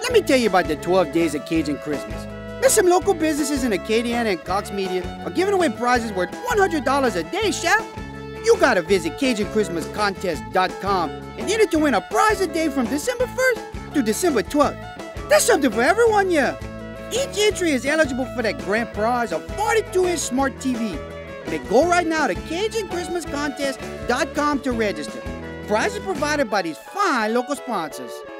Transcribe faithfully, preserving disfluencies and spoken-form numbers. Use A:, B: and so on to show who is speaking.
A: Let me tell you about the twelve days of Cajun Christmas. There's some local businesses in Acadiana and Cox Media are giving away prizes worth one hundred dollars a day, chef. You gotta visit Cajun Christmas Contest dot com and enter to win a prize a day from December first to December twelfth. That's something for everyone, yeah. Each entry is eligible for that grand prize of forty-two inch smart T V. Then go right now to Cajun Christmas Contest dot com to register. Prizes provided by these fine local sponsors.